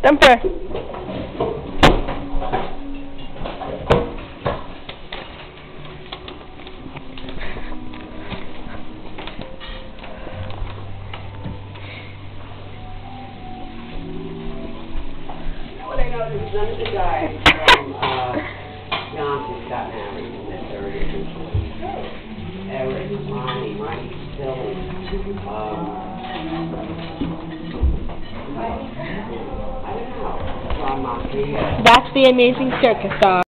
Thumper. Well, I know there's none of the guys from Johnson got married in the 30s and 40s. Eric, Ronnie, Philly. I don't know. From Maltese. That's the Amazing Circus song.